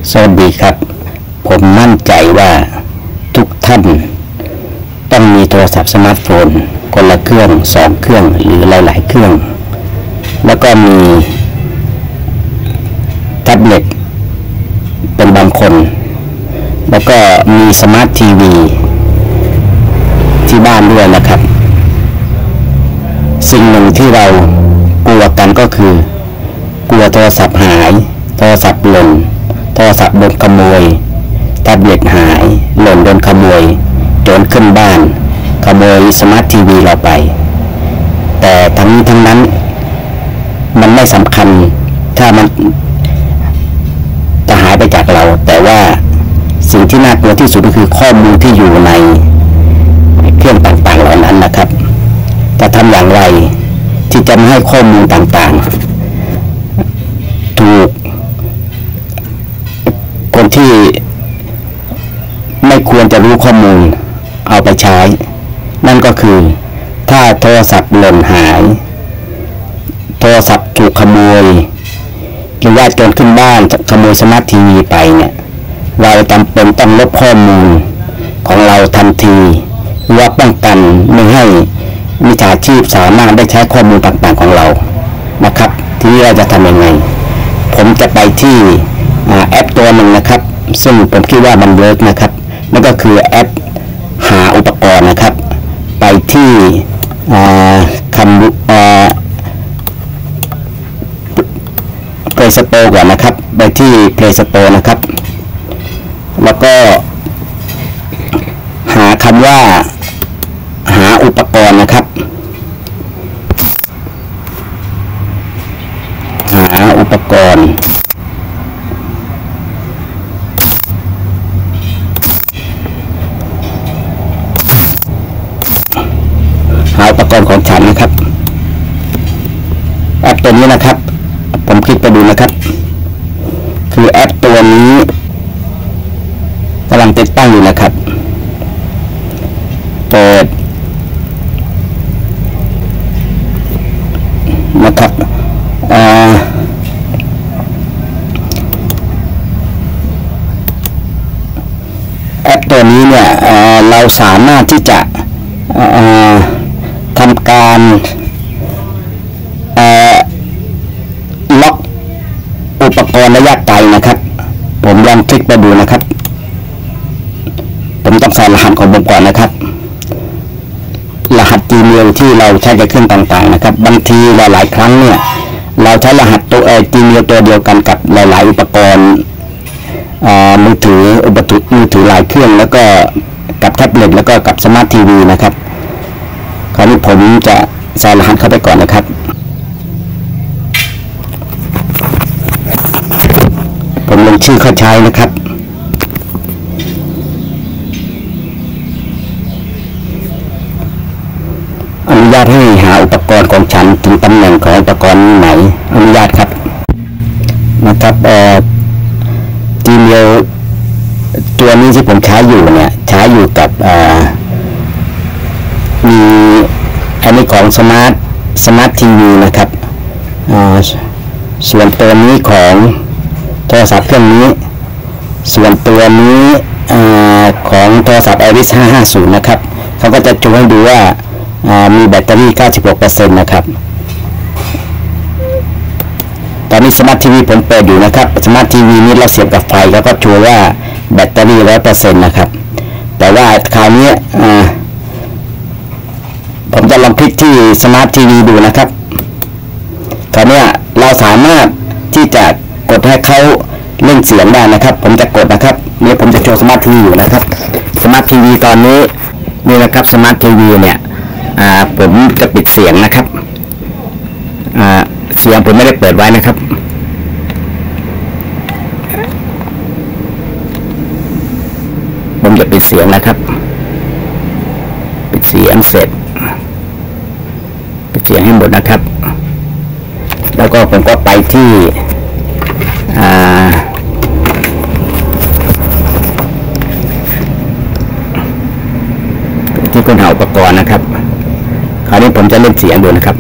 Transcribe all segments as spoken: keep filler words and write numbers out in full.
สวัสดีครับผมมั่นใจว่าทุกท่านต้องมีโทรศัพท์สมาร์ทโฟนคนละเครื่องสองเครื่องหรือหลายๆเครื่องแล้วก็มีแท็บเล็ตเป็นบางคนแล้วก็มีสมาร์ททีวีที่บ้านด้วยนะครับสิ่งหนึ่งที่เรากลัวกันก็คือกลัวโทรศัพท์หายโทรศัพท์หล่นโทรศัพท์โดนขโมยแท็บเล็ตหายหล่นโดนขโมยโจรขึ้นบ้านขโมยสมาร์ททีวีเราไปแต่ทั้งนี้ทั้งนั้นมันไม่สำคัญถ้ามันจะหายไปจากเราแต่ว่าสิ่งที่น่ากลัวที่สุดก็คือข้อมูลที่อยู่ในเครื่องต่างๆเหล่านั้นนะครับจะทำอย่างไรที่จะไม่ให้ข้อมูลต่างๆถูกคนที่ไม่ควรจะรู้ข้อมูลเอาไปใช้นั่นก็คือถ้าโทรศัพท์หล่นหายโทรศัพท์ถูกขโมยหรือว่าโจรขึ้นบ้านขโมยสมาร์ททีวีไปเนี่ยเราจำเป็นต้องลบข้อมูลของเราทันทีเพื่อป้องกันไม่ให้มิจฉาชีพสามารถได้ใช้ข้อมูลต่างๆของเรานะครับทีนี้เราจะทำยังไงผมจะไปที่แอปตัวหนึ่งนะครับซึ่งผมคิดว่ามันเวิร์กนะครับนั่นก็คือแอปหาอุปกรณ์นะครับไปที่คำ Play Store ก่อนนะครับไปที่ Play Store นะครับแล้วก็หาคำว่าหาอุปกรณ์นะครับหาอุปกรณ์หาอุปกรณ์ของฉันนะครับแอปตัวนี้นะครับผมคลิกไปดูนะครับคือแอปตัวนี้กำลังติดตั้งอยู่นะครับเปิดนะครับแอปตัวนี้เนี่ยเราสามารถที่จะทำการล็อกอุปกรณ์ระยะไกลนะครับผมลองคลิกไปดูนะครับผมต้องใส่รหัสของผมก่อนนะครับรหัส Gmail ที่เราใช้กับเครื่องต่างๆนะครับบางทีหลายๆครั้งเนี่ยเราใช้รหัสตัว Gmail ตัวเดียวกันกับหลายๆอุปกรณ์มือถืออุปกรณ์มือถือหลายเครื่องแล้วก็กับแท็บเล็ตแล้วก็กับสมาร์ททีวีนะครับคราวนี้ผมจะใส่รหัสเข้าไปก่อนนะครับผมลงชื่อเข้าใช้นะครับอนุญาตให้หาอุปกรณ์ของฉันถึงตำแหน่งของอุปกรณ์ไหนอนุญาตครับนะครับเอ่อ Gmail ตัวนี้ที่ผมใช้อยู่เนี่ยใช้อยู่กับมีอันนี้ของสมาร์ทสมาร์ททีวีนะครับส่วนตัวนี้ของโทรศัพท์เครื่องนี้ส่วนตัวนี้ของโทรศัพท์ Iris ห้าห้าศูนย์นะครับเขาก็จะโชว์ให้ดูว่ามีแบตเตอรี่ เก้าสิบหกเปอร์เซ็นต์ นะครับตอนนี้สมาร์ททีวีผมเปิดอยู่นะครับสมาร์ททีวีนี้เราเสียบกับไฟแล้วก็โชว์ว่าแบตเตอรี่ ร้อยเปอร์เซ็นต์ นะครับแต่ว่าคราวนี้ผมจะลองคลิกที่สมาร์ททีวีดูนะครับคราวนี้เราสามารถที่จะกดให้เขาเล่นเสียงได้นะครับผมจะกดนะครับนี่ผมจะโชว์สมาร์ททีวีอยู่นะครับสมาร์ททีวีตอนนี้นี่นะครับสมาร์ททีวีเนี่ยผมจะปิดเสียงนะครับเสียงผมไม่ได้เปิดไว้นะครับผมจะปิดเสียงนะครับปิดเสียงเสร็จปิดเสียงให้หมดนะครับแล้วก็ผมก็ไปที่ที่ค้นหาอุปกรณ์นะครับคราวนี้ผมจะเล่นเสียงดูนะครับ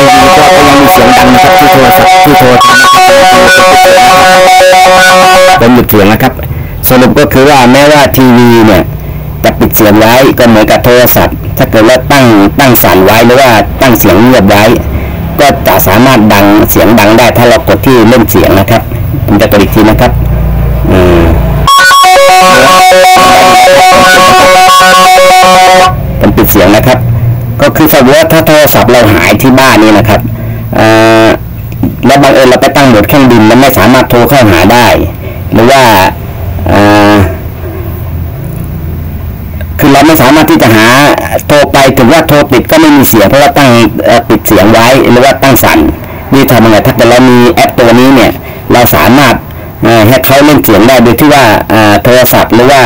ทีวีก็ยังมีเสียงดังนะครับที่โทรศัพท์ที่โทรทำเป็นหยุดเสียงนะครับสรุปก็คือว่าแม้ว่าทีวีเนี่ยจะปิดเสียงไว้ก็เหมือนกับโทรศัพท์ถ้าเกิดว่าตั้งตั้งสั่นไว้หรือว่าตั้งเสียงเงียบไว้ก็จะสามารถดังเสียงดังได้ถ้าเรากดที่เล่นเสียงนะครับผมจะกดอีกทีนะครับอืมเป็นปิดเสียงนะครับก็คือสมมติว่าถ้าโทรศัพท์เราหายที่บ้านนี่นะครับแล้วบังเอิญเราไปตั้งโหมดเครื่องบินมันไม่สามารถโทรเข้าหาได้หรือว่าคือเราไม่สามารถที่จะหาโทรไปถึงว่าโทรติดก็ไม่มีเสียงเพราะว่าตั้งปิดเสียงไว้หรือว่าตั้งสั่นนี่ทำยังไงถ้าเกิดเรามีแอปตัวนี้เนี่ยเราสามารถให้เขาเล่นเสียงได้โดยที่ว่าโทรศัพท์หรือว่า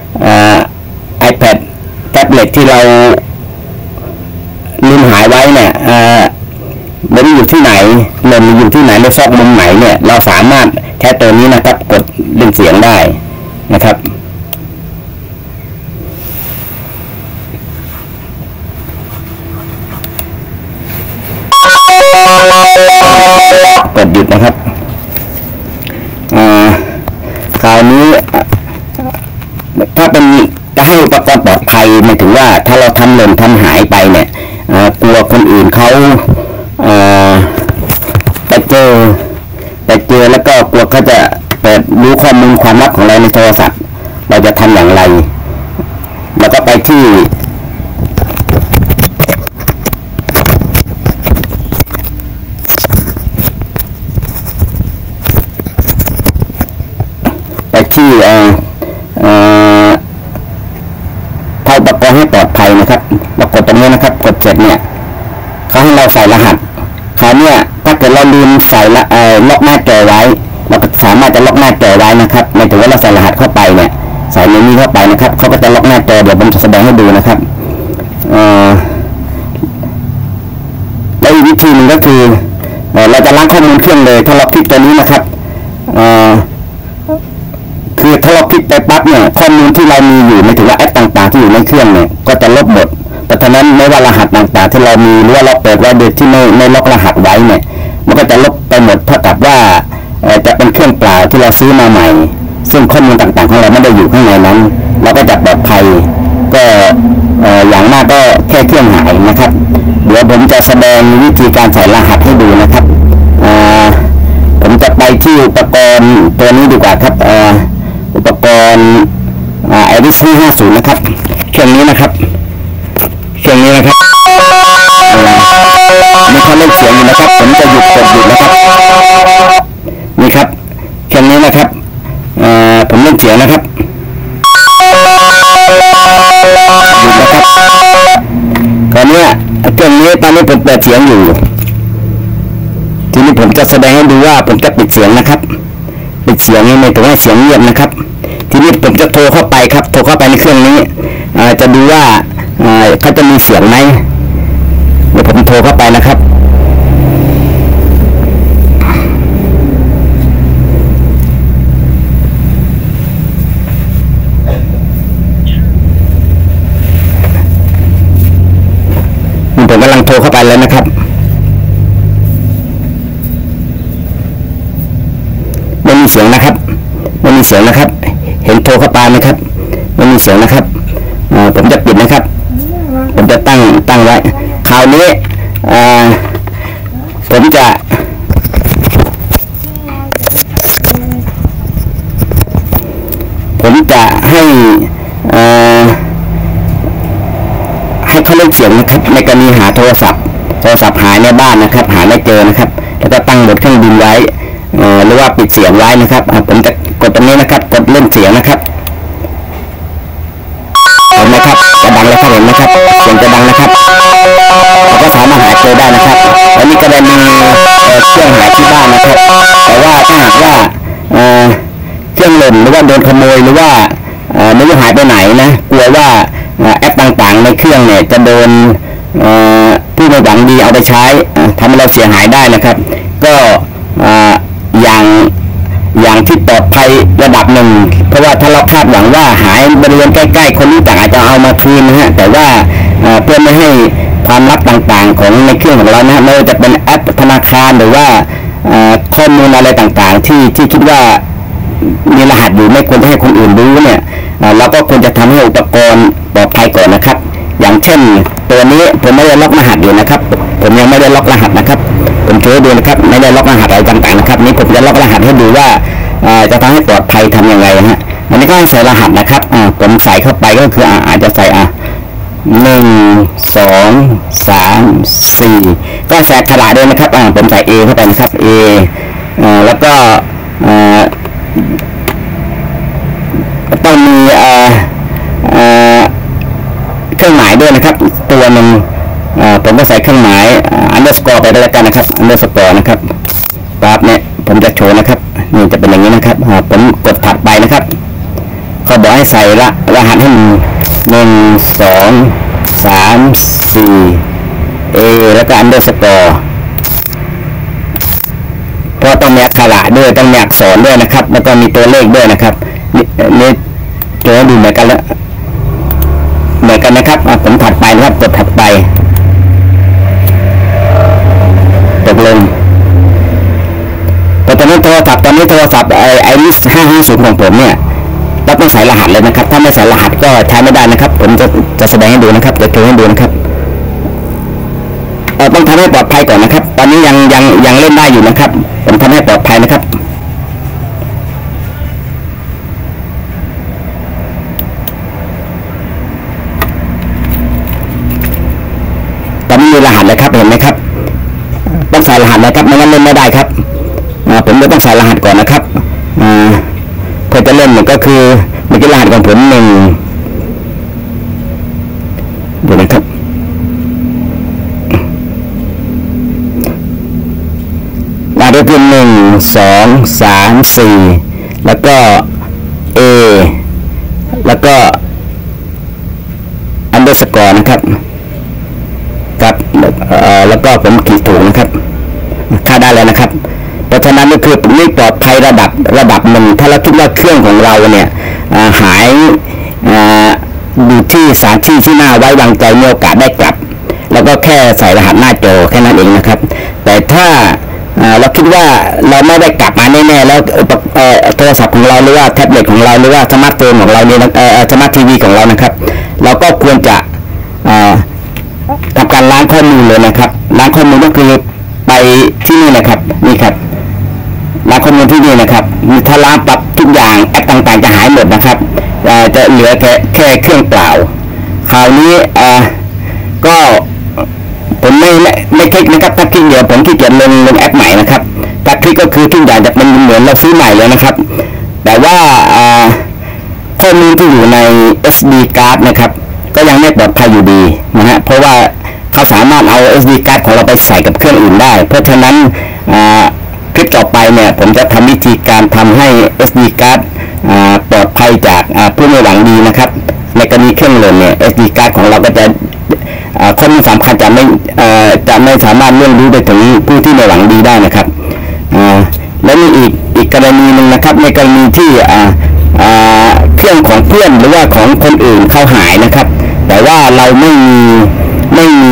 iPad แท็บเล็ตที่เราลืมหายไว้เนี่ยไม่ได้อยู่ที่ไหนหล่นอยู่ที่ไหนในซอกมุมไหนเนี่ยเราสามารถใช้ตัวนี้นะครับกดเล่นเสียงได้นะครับกดหยุดนะครับคราวนี้ถ้าเป็นจะให้อุปกรณ์ปลอดภัยหมายถึงว่าถ้าเราทำหล่นทำหายไปเนี่ยกลัวคนอื่นเขาไปเจอไปเจอแล้วก็กลัวเขาจะเปิดรู้ข้อมูลความลับของเราในโทรศัพท์เราจะทำอย่างไรแล้วก็ไปที่ไปที่เอ่อเอ่อทำอุปกรณ์ให้ปลอดภัยนะครับเรากดตรงนี้นะครับกดเสร็จเนี่ยเขาให้เราใส่รหัสคราวนี้ถ้าเกิดเราลืมใส่ละเอ่อล็อกหน้าจอไว้เราก็สามารถจะล็อกหน้าจอไว้นะครับหมายถึงว่าเราใส่รหัสเข้าไปเนี่ยใส่ในนี้เข้าไปนะครับเขาก็จะล็อกหน้าจอเดี๋ยวผมจะแสดงให้ดูนะครับเอ่อและอีกวิธีหนึ่งก็คือเราจะล้างข้อมูลเครื่องเลยถ้าเราคลิกตัวนี้นะครับเอ่อคือถ้าเราคลิกไปปั๊บเนี่ยข้อมูลที่เรามีอยู่หมายถึงว่าแอปต่างๆที่อยู่ในเครื่องเนี่ยก็จะลบหมดเพราะฉะนั้นไม่ว่ารหัสต่างๆที่เรามีหรือว่าเราเปิดไว้โดยที่ไม่ไม่ล็อกรหัสไว้เนี่ยมันก็จะลบไปหมดเท่ากับว่าจะเป็นเครื่องเปล่าที่เราซื้อมาใหม่ซึ่งข้อมูลต่างๆของเราไม่ได้อยู่ข้างในนั้นเราก็จะปลอดภัยก็อย่างมากก็แค่เครื่องหายนะครับเดี๋ยวผมจะแสดงวิธีการใส่รหัสให้ดูนะครับผมจะไปที่อุปกรณ์ตัวนี้ดีกว่าครับอุปกรณ์ไอริสห้าห้าศูนย์นะครับเครื่องนี้นะครับเครื่องนี้นะครับมีเขาเล่นเสียงอยู่นะครับผมจะหยุดกดหยุดนะครับนี่ครับเครื่องนี้นะครับผมเล่นเสียงนะครับหยุดนะครับตอนนี้เครื่องนี้ตอนนี้ผมเปิดเสียงอยู่ทีนี้ผมจะแสดงให้ดูว่าผมจะปิดเสียงนะครับปิดเสียงนี่ไม่ถึงให้เสียงเงียบนะครับทีนี้ผมจะโทรเข้าไปครับโทรเข้าไปในเครื่องนี้จะดูว่าเขาจะมีเสียงไหมเดี๋ยวผมโทรเข้าไปนะครับผมกำลังโทรเข้าไปแล้วนะครับไม่มีเสียงนะครับไม่มีเสียงนะครับเห็นโทรเข้าไปไหมครับไม่มีเสียงนะครับผมจะปิดนะครับผมจะตั้งตั้งไว้คราวนี้ผมจะผมจะให้ให้เขาเล่นเสียงนะครับในกรณีหาโทรศัพท์โทรศัพท์หายในบ้านนะครับหาไม่เจอนะครับแล้วก็ตั้งโหมดเครื่องบินไว้หรือว่าปิดเสียงไว้นะครับผมจะกดตรงนี้นะครับกดเล่นเสียงนะครับเห็นไหมครับจะดังแล้วครับเห็นไหมครับเสียงจะดังนะครับเราก็สามารถหาเจอได้นะครับอันนี้ก็ได้มีเครื่องหายที่บ้านนะครับแต่ว่าถ้าหากว่าเครื่องหล่นหรือว่าโดนขโมยหรือว่าไม่รู้หายไปไหนนะกลัวว่าแอปต่างๆในเครื่องเนี่ยจะโดนผู้ไม่หวังดีเอาไปใช้ทำให้เราเสียหายได้นะครับก็อย่างอย่างที่ปลอดภัยระดับหนึ่งเพราะว่าถ้าเราคาดหวังว่าหายบริเวณใกล้ๆคนรู้จักอาจจะเอามาคืนนะฮะแต่ว่าเพื่อไม่ให้ความลับต่างๆของในเครื่องของเรานะไม่ว่าจะเป็นแอปธนาคารหรือว่าข้อมูลอะไรต่างๆที่ที่คิดว่ามีรหัสอยู่ไม่ควรให้คนอื่นรู้เนี่ยเราก็ควรจะทำให้อุปกรณ์ปลอดภัยก่อนนะครับอย่างเช่นตัวนี้ผมไม่ได้ล็อกรหัสอยู่นะครับผมยังไม่ได้ล็อกรหัสนะครับผมโชว์ให้ดูนะครับไม่ได้ล็อกรหัสอะไรต่างๆนะครับนี่ผมจะล็อกรหัสให้ดูว่าจะทำให้ปลอดภัยทำยังไงฮะอันนี้ก็ให้ใส่รหัสนะครับผมใส่เข้าไปก็คืออาจจะใส่อ่ะหนึ่งสองสามสี่ก็ใส่กระดาษด้วยนะครับผมใส่ A เข้าไปนะครับ A แล้วก็ต้องมีเครื่องหมายด้วยนะครับตัวหนึ่งผมก็ใส่เครื่องหมาย underscore ไปแล้วกันนะครับ underscore นะครับปั๊บเนี่ยผมจะโชว์นะครับนี่จะเป็นอย่างนี้นะครับผมกดถัดไปนะครับเขาบอกให้ใส่ละรหัสให้มันหนึ่งสองสามสี่ A แล้วก็ underscore เพราะต้องมีอักขระด้วยต้องมีอักษรด้วยนะครับแล้วก็มีตัวเลขด้วยนะครับนี่ตัวดูเหมือนกันแล้วเหมือนกันนะครับผมถัดไปนะครับกดถัดไปตกลงแต่ตอนนี้โทรศัพท์ตอนนี้โทรศัพท์ไอไอริสห้าห้าศูนย์ของผมเนี่ยเราต้องใส่รหัสเลยนะครับถ้าไม่ใส่รหัสก็ใช้ไม่ได้นะครับผมจะจะแสดงให้ดูนะครับจะโชว์ให้ดูนะครับเออต้องทำให้ปลอดภัยก่อนนะครับตอนนี้ยังยังยังเล่นได้อยู่นะครับผมทำให้ปลอดภัยนะครับตอนนี้มีรหัสเลยครับเห็นไหมครับต้องใส่รหัสนะครับไม่งั้นเล่นไม่ได้ครับผมจะต้องใส่รหัสก่อนนะครับเพื่อจะเล่นเนี่ยก็คือเมื่อกี้รหัสของผมหนึ่งดูนะครับรหัสเป็นหนึ่งสองสามสี่แล้วก็ A แล้วก็ underscore นะครับครับแล้วก็ผมขีดถูกนะครับค่าได้แล้วนะครับเพราะฉะนั้นก็คือนี่ปลอดภัยระดับระดับหนึ่งถ้าเราคิดว่าเครื่องของเราเนี่ยหายอยู่ที่สถานที่ที่น่าไว้วางใจมีโอกาสได้กลับแล้วก็แค่ใส่รหัสหน้าจอแค่นั้นเองนะครับแต่ถ้าเราคิดว่าเราไม่ได้กลับมาแน่ๆแล้วโทรศัพท์ของเราหรือว่าแท็บเล็ตของเราหรือว่าสมาร์ทโฟนของเราเนี่ยสมาร์ททีวีของเรานะครับเราก็ควรจะทำการล้างข้อมูลเลยนะครับล้างข้อมูลก็คือไปที่นี่นะครับนี่ครับล้างข้อมูลที่นี่นะครับถ้าล้างปรับทุกอย่างแอปต่างๆจะหายหมดนะครับจะเหลือแค่แค่เครื่องเปล่าคราวนี้ก็ผมไม่ไม่ไม่คลิกนะครับถ้าคลิกเดี๋ยวผมขี้เกียจลงลงแอปใหม่นะครับถ้าคลิกก็คือทุกอย่างจะเป็นเหมือนเราซื้อใหม่เลยนะครับแต่ว่าข้อมูลที่อยู่ใน เอส ดี card นะครับก็ยังไม่ปลอดภัยอยู่ดีนะฮะเพราะว่าเขาสามารถเอา เอส ดี card ของเราไปใส่กับเครื่องอื่นได้เพราะฉะนั้นคลิปต่อไปเนี่ยผมจะทำวิธีการทำให้ เอส ดี card ปลอดภัยจากผู้ไม่หวังดีนะครับในกรณีเครื่องหล่นเนี่ย เอส ดี card ของเราก็จะข้อมูลสำคัญจะไม่จะไม่สามารถเลื่อนรู้ไปถึงผู้ที่ไม่หวังดีได้นะครับและมีอีกอีกกรณีหนึ่งนะครับในกรณีที่เครื่องของเพื่อนหรือว่าของคนอื่นเข้าหายนะครับแต่ว่าเราไม่มีไม่มี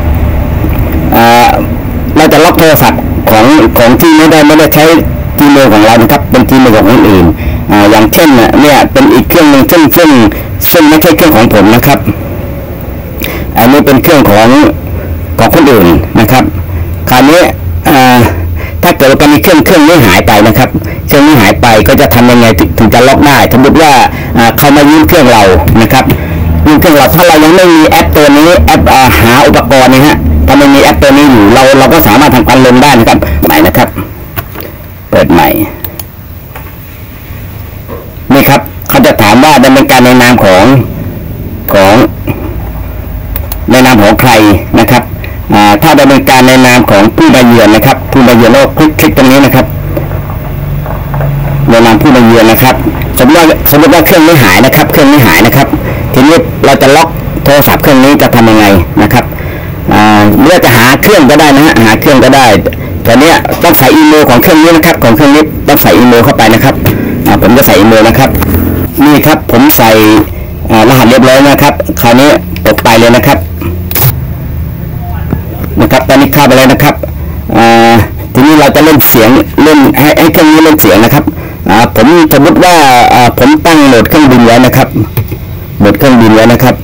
เราจะล็อกโทรศัพท์ของของที่ไม่ได้ไม่ได้ใช้ Gmail ของเรานะครับเป็น Gmail ของคนอื่นอย่างเช่นเนี่ยเป็นอีกเครื่องหนึ่งซึ่งซึ่งซึ่งไม่ใช่เครื่องของผมนะครับอันนี้เป็นเครื่องของของคนอื่นนะครับคราวนี้ถ้าเกิดว่ามีเครื่องเครื่องนี้หายไปนะครับเครื่องนี้หายไปก็จะทำยังไงถึงจะล็อกได้สมมติว่าเขามายืมเครื่องเรานะครับยืมเครื่องเราถ้าเรายังไม่มีแอปตัวนี้แอปหาอุปกรณ์นี่ฮะถ้าไม่มีแอปตัวนี้อยู่เราเราก็สามารถทำการลงได้นะครับใหม่นะครับเปิดใหม่นี่ครับเขาจะถามว่าดำเนินการในนามของของในนามของใครนะครับถ้าดำเนินการในนามของผู้มาเยือนนะครับผู้มาเยือนเราคลิกคลิกตรงนี้นะครับในนามผู้มาเยือนนะครับสมมติว่าสมมติว่าเครื่องนี้หายนะครับเครื่องนี้หายนะครับทีนี้เราจะล็อกโทรศัพท์เครื่องนี้จะทำยังไงนะครับเมื่อจะหาเครื่องก็ได้นะฮะหาเครื่องก็ได้แต่เนี้ยต้องใส่อีเมลของเครื่องนี้นะครับของเครื่องนี้ต้องใส่อีเมลเข้าไปนะครับผมจะใส่อีเมลนะครับนี่ครับผมใส่รหัสเรียบร้อยนะครับคราวนี้กดไปเลยนะครับอนนี้เข้าไปแล้วนะครับทีนี้เราจะเล่นเสียงเล่นให้ให้เครื่องนี้เล่นเสียงนะครับผมสมมติว่าผมตั้งโหมดเครื่องบินไว้นะครับโหมดเครื่องบินไว้นะครับ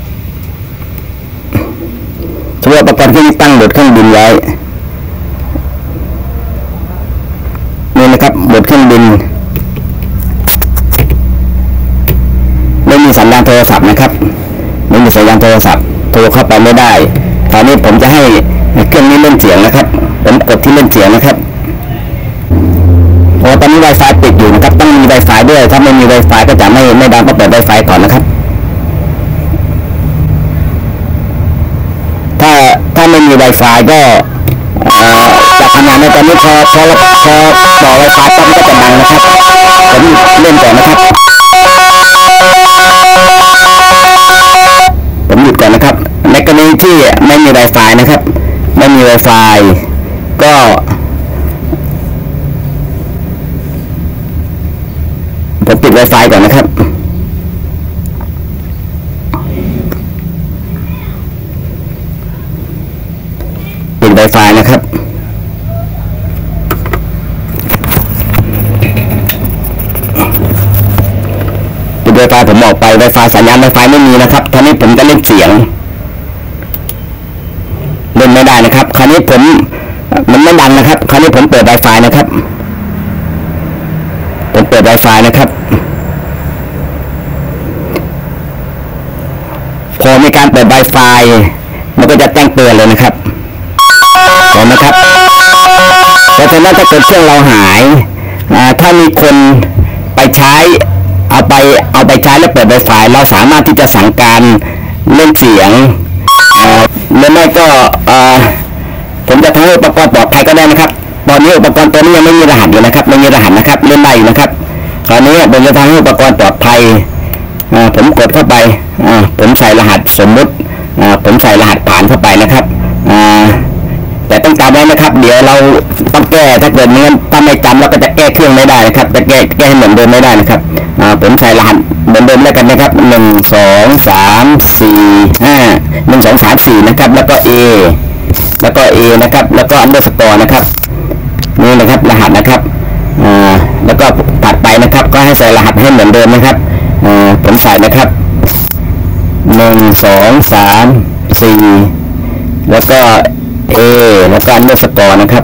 สมมติว่าอุปกรณ์ที่ตั้งโหมดเครื่องบินไว้นี่นะครับโหมดเครื่องบินไม่มีสัญญาณโทรศัพท์นะครับไม่มีสัญญาณโทรศัพท์โทรเข้าไปไม่ได้ตอนนี้ผมจะให้เครื่องนี้เล่นเสียงนะครับผมกดที่เล่นเสียงนะครับโอ้ตอนนี้ Wi-Fi ปิดอยู่นะครับต้องมี Wi-Fi ด้วยถ้าไม่มี Wi-Fi ก็จะไม่ไม่ดังก็เปิด Wi-Fi ก่อนนะครับถ้าถ้าไม่มี Wi-Fi ก็จะทำงานในตอนนี้พอพอพอต่อ Wi-Fi ตอนนี้ก็จะดังนะครับผมเล่นก่อนนะครับผมหยุดก่อนนะครับในกรณีที่ไม่มี Wi-Fi นะครับไม่มี Wi-Fi ก็ผมปิด Wi-Fi ก่อนนะครับปิด Wi-Fi นะครับปิด Wi-Fi ผมออกไป Wi-Fi สัญญาณ Wi-Fi ไม่มีนะครับตอนนี้ผมจะเล่นเสียงเล่นไม่ได้นะครับคราวนี้ผมมันไม่ดังนะครับคราวนี้ผมเปิด Wi-Fi นะครับผมเปิด Wi-Fi นะครับพอมีการเปิด Wi-Fi มันก็จะแจ้งเตือนเลยนะครับเห็นไหมครับเพราะฉะนั้นถ้าเกิดเครื่องเราหายถ้ามีคนไปใช้เอาไปเอาไปใช้แล้วเปิด Wi-Fi เราสามารถที่จะสั่งการเล่นเสียงหรือไม่ก็ผมจะทำให้อุปกรณ์ปลอดภัยก็ได้นะครับตอนนี้อุปกรณ์ตัวนี้ยังไม่มีรหัสอยู่นะครับไม่มีรหัสนะครับเล่นได้อยู่นะครับคราวนี้ผมจะทำให้อุปกรณ์ปลอดภัยผมกดเข้าไปผมใส่รหัสสมมุติผมใส่รหัสผ่านเข้าไปนะครับแต่ต้องจำไว้นะครับเดี๋ยวเราต้องแก้ถ้าเกิดเนื้อถ้าไม่จำเราก็จะแก้เครื่องไม่ได้นะครับจะแก้แก้ให้เหมือนเดิมไม่ได้นะครับผมใส่รหัสเหมือนเดิมแล้วกันนะครับหนึ่งสองสามสี่ห้าหนึ่งสองสามสี่นะครับแล้วก็ A แล้วก็ A นะครับแล้วก็ underscore นะครับนี่นะครับรหัสนะครับแล้วก็ถัดไปนะครับก็ให้ใส่รหัสให้เหมือนเดิมนะครับผมใส่นะครับหนึ่งสองสามสี่แล้วก็ A แล้วก็ underscore นะครับ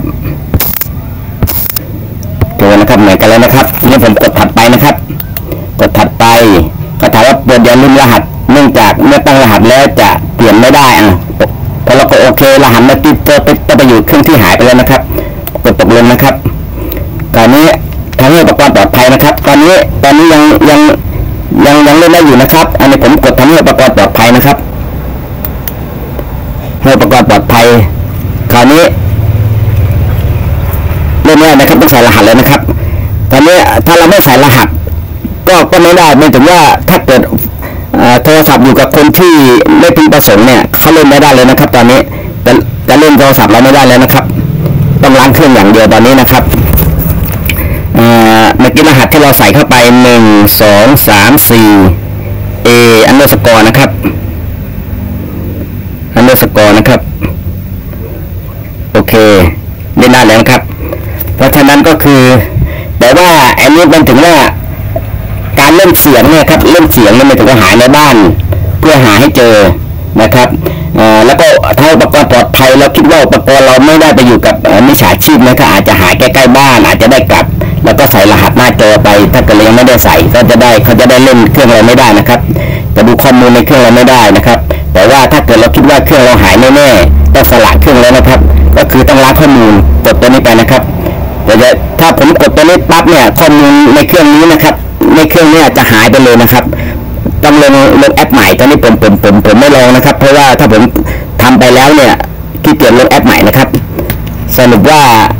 ตัวนะครับเหมือนกันแล้วนะครับนี่ผมกดถัดไปนะครับกดถัดไปก็ถามว่าเปิดอย่าลืมรหัสเนื่องจากเมื่อตั้งรหัสแล้วจะเปลี่ยนไม่ได้อ่ะพอเราก็โอเครหัสมาติดตัวไปไปอยู่เครื่องที่หายไปแล้วนะครับกดตกลงนะครับตอนนี้ทำให้อุปกรณ์ปลอดภัยนะครับตอนนี้ตอนนี้ยังยังยังยังเล่นได้อยู่นะครับอันนี้ผมกดทำให้อุปกรณ์ปลอดภัยนะครับให้อุปกรณ์ปลอดภัยคราวนี้เล่นได้นะครับต้องใส่รหัสเลยนะครับตอนนี้ถ้าเราไม่ใส่รหัสก็ก็ไม่ได้ไม่ถึงว่าถ้าเกิดโทรศัพท์อยู่กับคนที่ไม่พึงประสงค์เนี่ยเขาเล่นไม่ได้เลยนะครับตอนนี้จะจะเล่นโทรศัพท์เราไม่ได้แล้วนะครับต้องล้างเครื่องอย่างเดียวตอนนี้นะครับเมื่อกี้รหัสที่เราใส่เข้าไปหนึ่งสองสามสี่ A underscore นะครับ underscore นะครับโอเคเล่นได้แล้วนะครับเพราะฉะนั้นก็คือแต่ว่าอันนี้มันถึงว่าการเล่นเสียงเนี่ยครับเล่นเสียงเนี่ยมันถึงจะหาในบ้านเพื่อหาให้เจอนะครับแล้วก็ถ้าอุปกรณ์ปลอดภัยเราคิดว่าอุปกรณ์เราไม่ได้ไปอยู่กับมิจฉาชีพนะครับอาจจะหายใกล้ๆบ้านอาจจะได้กลับแล้วก็ใส่รหัสหน้าจอไปถ้าเกิดยังไม่ได้ใส่ก็จะได้เขาจะได้เล่นเครื่องเราไม่ได้นะครับจะดูข้อมูลในเครื่องเราไม่ได้นะครับแต่ว่าถ้าเกิดเราคิดว่าเครื่องเราหายแน่ๆต้องสละเครื่องแล้วนะครับก็คือต้องล้างข้อมูลกดตัวนี้ไปนะครับแต่ถ้าผมกดตัวนี้ปั๊บเนี่ยข้อมูลในเครื่องนี้นะครับในเครื่องนี้จะหายไปเลยนะครับต้องลงลงแอปใหม่ตอนนี้ผมผมผมผมไม่ลงนะครับเพราะว่าถ้าผมทำไปแล้วเนี่ยที่เกิดลงแอปใหม่นะครับสรุปว่า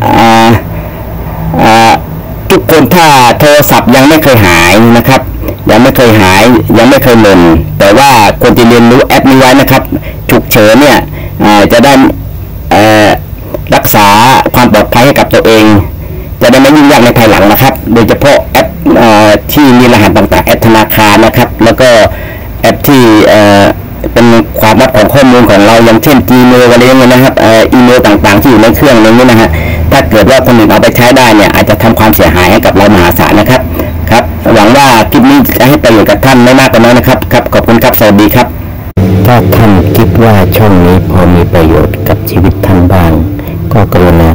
ทุกคนถ้าโทรศัพท์ยังไม่เคยหายนะครับยังไม่เคยหายยังไม่เคยหล่นแต่ว่าควรจะเรียนรู้แอปนี้ไว้นะครับฉุกเฉินเนี่ยจะได้รักษาความปลอดภัยให้กับตัวเองจะได้ไม่ยุ่งยากในภายหลังนะครับโดยเฉพาะแอปที่มีรหัสต่างๆแอปธนาคารนะครับแล้วก็แอปที่เป็นความลับของข้อมูลของเราอย่างเช่น Gmail อะไรอย่างเงี้ยนะครับเอ่ออีเมลต่างๆที่อยู่ในเครื่องนี้นะฮะถ้าเกิดว่าคนอื่นเอาไปใช้ได้เนี่ยอาจจะทำความเสียหายให้กับเรามหาศาลนะครับครับหวังว่าคลิปนี้จะให้ประโยชน์กับท่านไม่มากก็น้อยนะครับครับขอบคุณครับสวัสดีครับถ้าท่านคิดว่าช่องนี้พอมีประโยชน์กับชีวิตท่านบ้างก็กรุณา